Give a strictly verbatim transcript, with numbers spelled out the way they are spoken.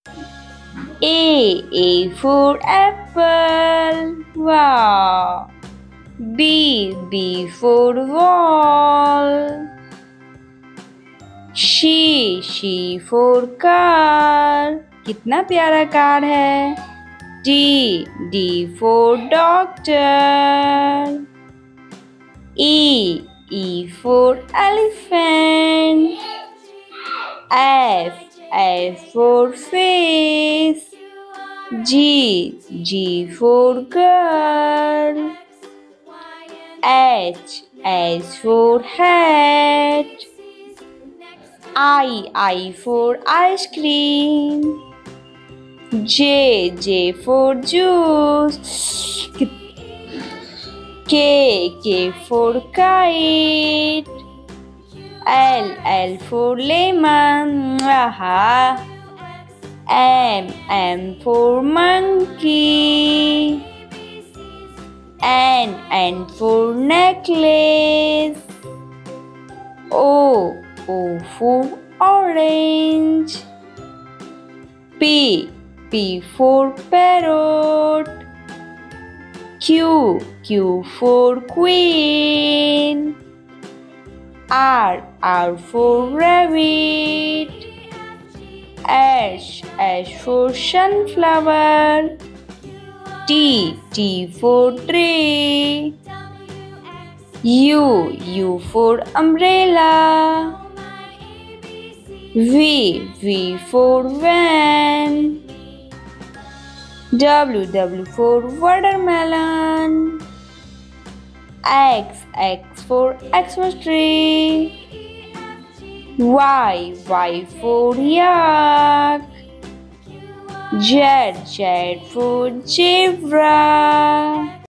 A. A for apple. Wow. B. B for wall. C. C for car. कितना प्यारा car है. D. D for doctor. E. E for elephant. F. F for face. G. G for girl. H. H for hat. I. I for ice cream. J. J for juice. K. K for kite. L. L for lemon. Aha. M. M for monkey. N. N for necklace. O. O for orange. P. P for parrot. Q. Q for queen. R. R for rabbit. S. S for sunflower. T. T for tree. U. U for umbrella. V. V for van. W. W for watermelon. X. X for Xmas tree. Y. Y for yak. Z. Z for zebra.